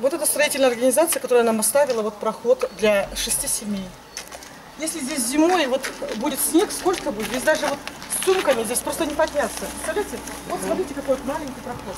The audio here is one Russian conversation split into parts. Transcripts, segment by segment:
Вот эта строительная организация, которая нам оставила вот проход для 6 семей. Если здесь зимой вот будет снег, сколько будет? Здесь даже вот с сумками здесь просто не подняться. Представляете? Вот смотрите, какой маленький проход.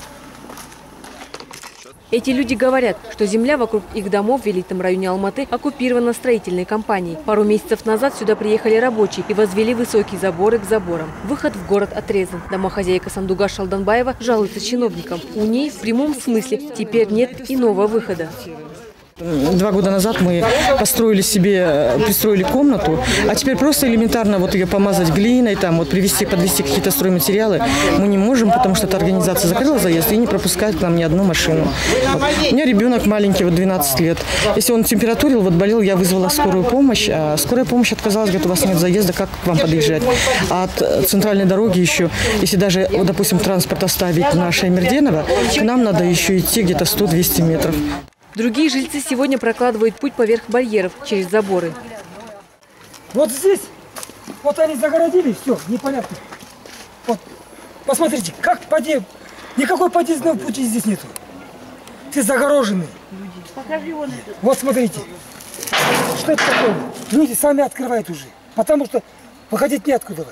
Эти люди говорят, что земля вокруг их домов в элитном районе Алматы оккупирована строительной компанией. Пару месяцев назад сюда приехали рабочие и возвели высокие заборы к заборам. Выход в город отрезан. Домохозяйка Сандугаш Шалданбаева жалуется чиновникам. У ней в прямом смысле теперь нет иного выхода. 2 года назад мы построили себе, пристроили комнату, а теперь просто элементарно вот ее помазать глиной, там вот подвести какие-то стройматериалы мы не можем, потому что эта организация закрыла заезд и не пропускает к нам ни одну машину. Вот. У меня ребенок маленький, вот 12 лет. Если он температурил, вот болел, я вызвала скорую помощь, а скорая помощь отказалась, говорит, у вас нет заезда, как к вам подъезжать? А от центральной дороги еще, если даже, вот, допустим, транспорт оставить на Шаймерденова, к нам надо еще идти где-то 100-200 метров. Другие жильцы сегодня прокладывают путь поверх барьеров через заборы. Вот здесь, вот они загородили, все, непонятно. Вот, посмотрите, как никакой подъездного пути здесь нету. Все загорожены. Вот смотрите, что это такое? Люди сами открывают уже, потому что выходить неоткуда.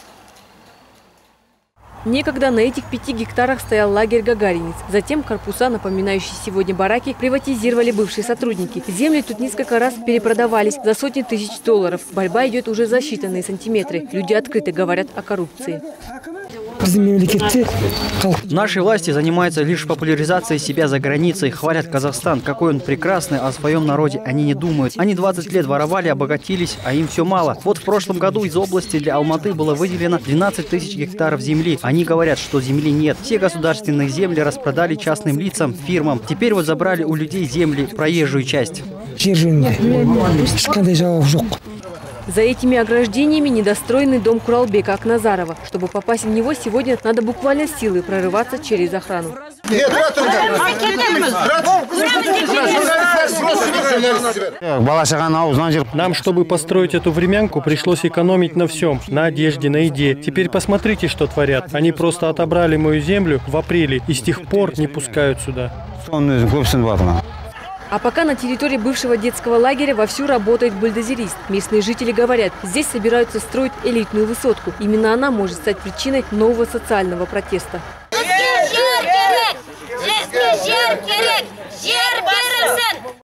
Некогда на этих 5 гектарах стоял лагерь «Гагаринец». Затем корпуса, напоминающие сегодня бараки, приватизировали бывшие сотрудники. Земли тут несколько раз перепродавались за сотни тысяч долларов. Борьба идет уже за считанные сантиметры. Люди открыто говорят о коррупции. Наши власти занимаются лишь популяризацией себя за границей. Хвалят Казахстан, какой он прекрасный, а о своем народе они не думают. Они 20 лет воровали, обогатились, а им все мало. Вот в прошлом году из области для Алматы было выделено 12 тысяч гектаров земли. Они говорят, что земли нет. Все государственные земли распродали частным лицам, фирмам. Теперь вот забрали у людей земли, проезжую часть. За этими ограждениями недостроенный дом Куралбека Акназарова. Чтобы попасть в него, сегодня надо буквально силой прорываться через охрану. Нам, чтобы построить эту времянку, пришлось экономить на всем. На одежде, на еде. Теперь посмотрите, что творят. Они просто отобрали мою землю в апреле и с тех пор не пускают сюда. А пока на территории бывшего детского лагеря вовсю работает бульдозерист. Местные жители говорят, здесь собираются строить элитную высотку. Именно она может стать причиной нового социального протеста.